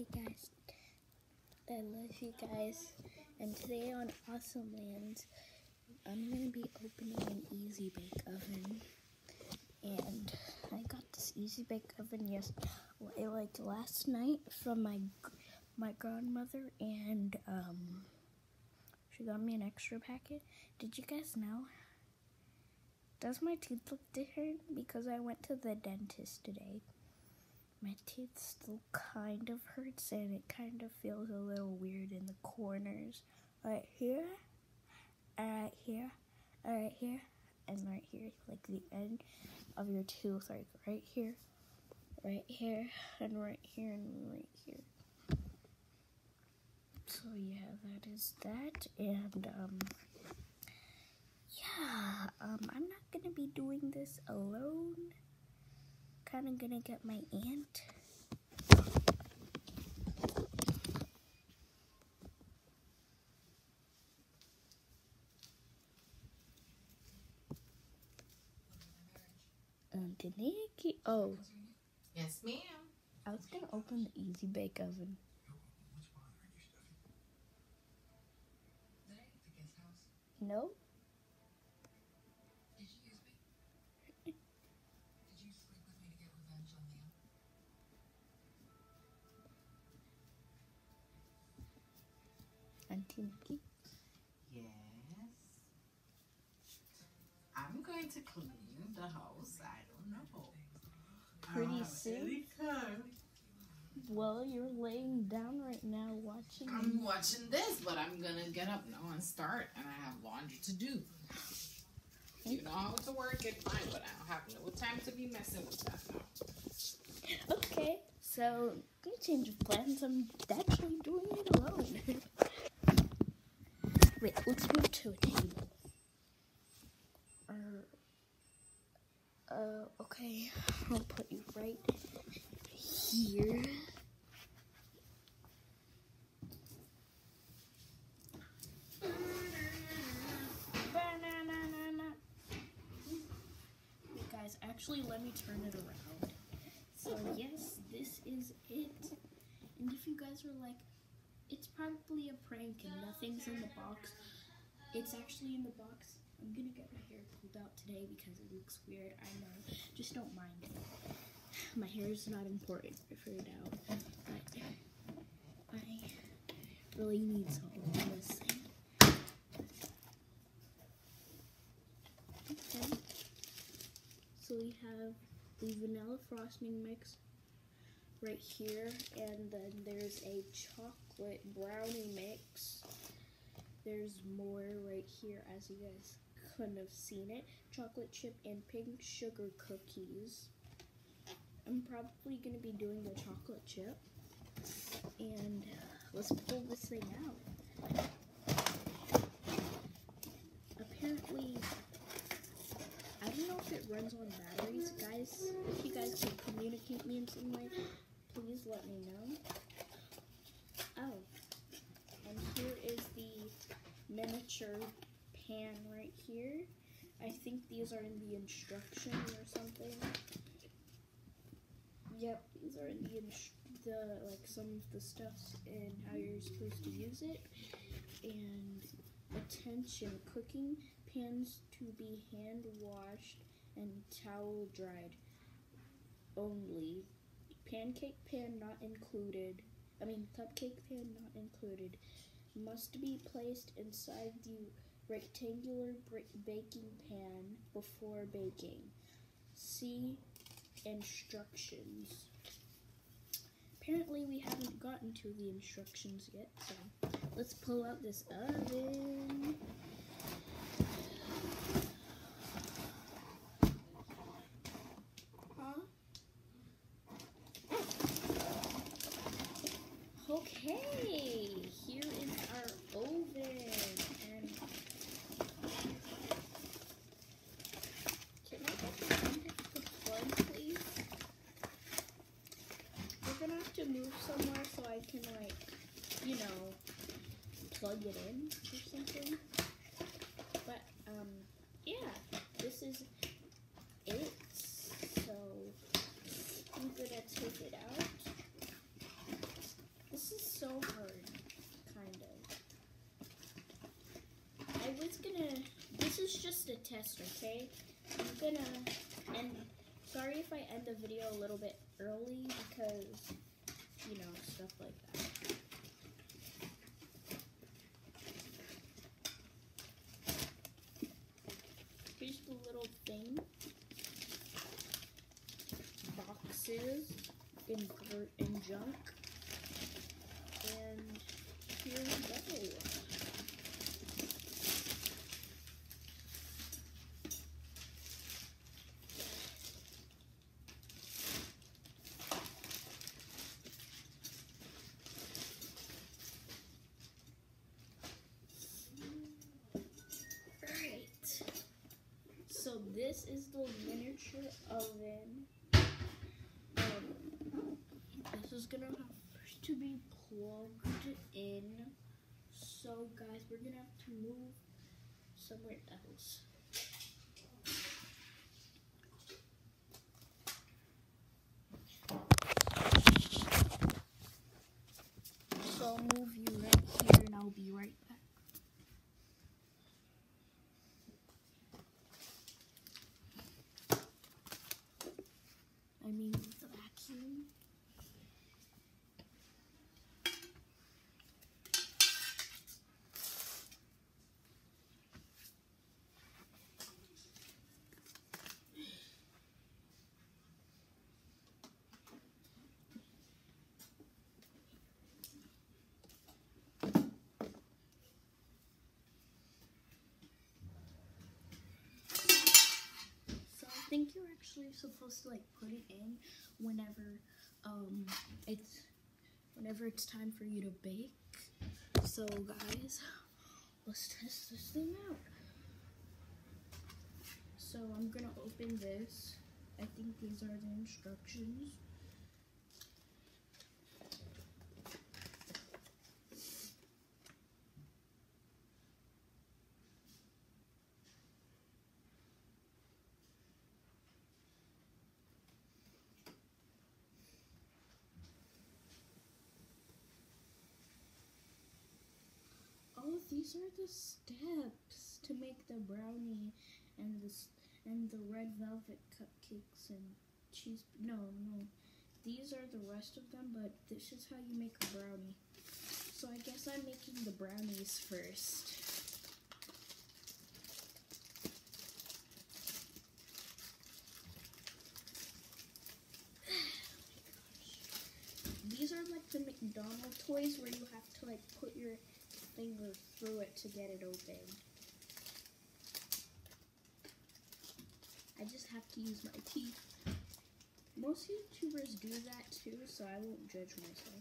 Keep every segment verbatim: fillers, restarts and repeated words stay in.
guys, I love you guys, and today on Awesome Lands, I'm going to be opening an Easy Bake Oven, and I got this Easy Bake Oven yes, like last night from my my grandmother, and um, she got me an extra packet. Did you guys know? Does my teeth look different? Because I went to the dentist today. My teeth still kind of hurts, and it kind of feels a little weird in the corners. Right here, and right here, and right here, and right here. Like the end of your tooth, like right here, right here, and right here, and right here. So yeah, that is that, and um, yeah, um, I'm not gonna be doing this alone. Kind of gonna get my aunt. Um, did they keep, oh. Yes, ma'am. I was gonna open the Easy Bake Oven. No? Did you use me? Did you sleep with me to get revenge on Liam? Auntie Nikki? Yes. I'm going to clean the house. I don't know. Pretty soon? Well, you're laying down right now watching. I'm watching this, but I'm gonna get up now and start, and I have laundry to do. You know how to work it, fine, but I don't have no time to be messing with that now. Okay, so gonna change of plans. I'm actually doing it alone. Wait, let's move to a table. Uh, uh, okay, I'll put you right here. Guys, actually, let me turn it around. So yes, this is it. And if you guys are like, it's probably a prank and nothing's in the box, it's actually in the box. I'm gonna get my hair pulled out today because it looks weird. I know. Just don't mind it. My hair is not important. I figured out. But I really need some of this thing. Okay. So we have the vanilla frosting mix right here, and then there's a chocolate brownie mix. There's more right here, as you guys couldn't have seen it. Chocolate chip and pink sugar cookies. I'm probably going to be doing the chocolate chip. And let's pull this thing out. Apparently, I don't know if it runs on batteries. Guys, if you guys can communicate me in some way, please let me know. Oh, and here is the miniature pan right here. I think these are in the instruction or something. Yep, these are in the, the like some of the stuff and how you're supposed to use it. And attention, cooking pans to be hand washed and towel dried only. Pancake pan not included. I mean, cupcake pan not included. Must be placed inside the rectangular baking pan before baking. See instructions. Apparently we haven't gotten to the instructions yet, so let's pull out this oven. Huh? Okay, here is our oven. And can I get the plug, please? We're gonna have to move somewhere so I can, like, you know, plug it in or something. But, um, yeah, this is it. So, I'm gonna take it out. just a test, okay? I'm gonna end. Sorry if I end the video a little bit early because, you know, stuff like that. Here's the little thing. Boxes and dirt and junk. And here we go. So this is the miniature oven. Um, this is gonna have to be plugged in. So guys, we're gonna have to move somewhere else. So I'll move you right here and I'll be right back. I mean, the vacuum. I think you're actually supposed to like put it in whenever um it's whenever it's time for you to bake. So guys, let's test this thing out. So I'm gonna open this. I think these are the instructions. Oh, these are the steps to make the brownie and the and the red velvet cupcakes and cheese. No, no, these are the rest of them, but this is how you make a brownie. So I guess I'm making the brownies first. These are like the McDonald's toys where you have to like put your finger through it to get it open. I just have to use my teeth. Most YouTubers do that too, so I won't judge myself.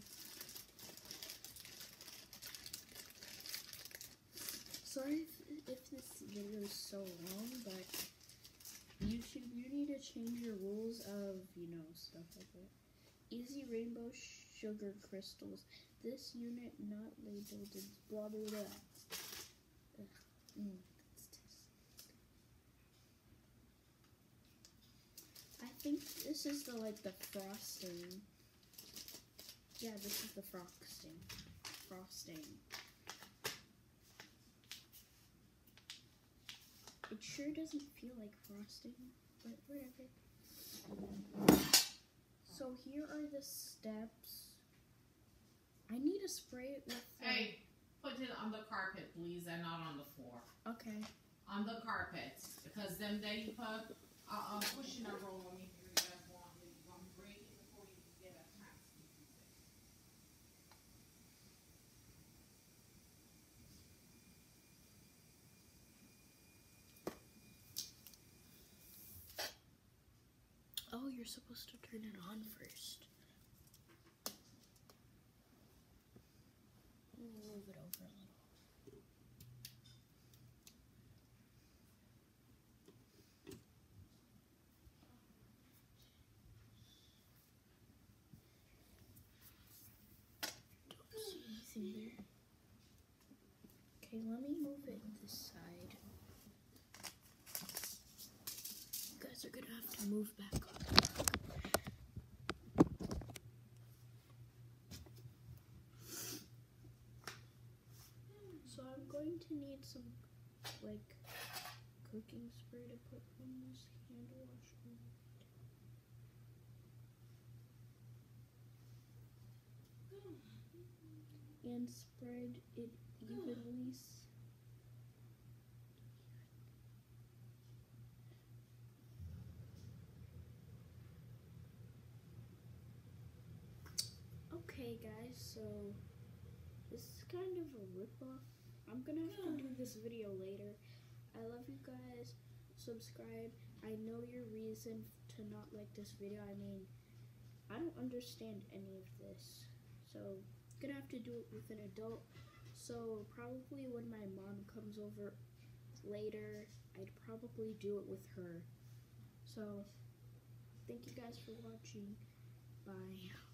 Sorry if, if this video is so long, but YouTube, you need to change your rules of, you know, stuff like that. Easy rainbow sugar crystals. This unit not labeled is blah blah blah. Ugh. Mm. I think this is the like the frosting. Yeah, this is the frosting. Frosting. It sure doesn't feel like frosting, but whatever. So here are the steps. I need to spray it with... Uh, hey, put it on the carpet, please, and not on the floor. Okay. On the carpet, because then they you put uh, uh, pushing a roll when you guys want it. You're going to break it before you get a chance to use it. Oh, you're supposed to turn it on first. Move it over a little. Don't see anything there. Okay, let me move it this side. You guys are gonna have to move back up. So I'm going to need some like cooking spray to put on this hand wash. And spread it evenly. Okay guys, so this is kind of a ripoff. I'm gonna have to do this video later. I love you guys. Subscribe. I know your reason to not like this video. I mean, I don't understand any of this. So, gonna have to do it with an adult. So, probably when my mom comes over later, I'd probably do it with her. So, thank you guys for watching. Bye.